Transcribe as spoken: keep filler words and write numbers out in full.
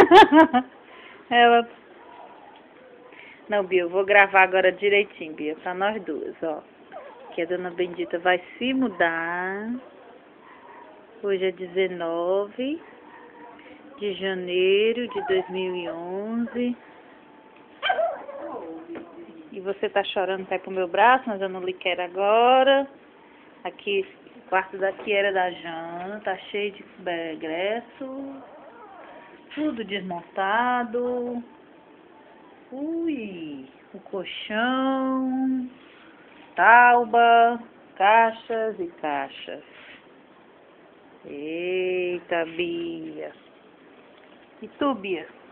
Ela... Não, Bia, eu vou gravar agora direitinho, Bia, pra nós duas, ó. Que a Dona Bendita vai se mudar. Hoje é dezenove de janeiro de dois mil e onze. E você tá chorando pra ir pro meu braço, mas eu não lhe quero agora. Aqui, o quarto daqui era da Jana, tá cheio de begresso. Tudo desmontado. Ui, o colchão, tauba, caixas e caixas. Eita, Bia. E tu, Bia?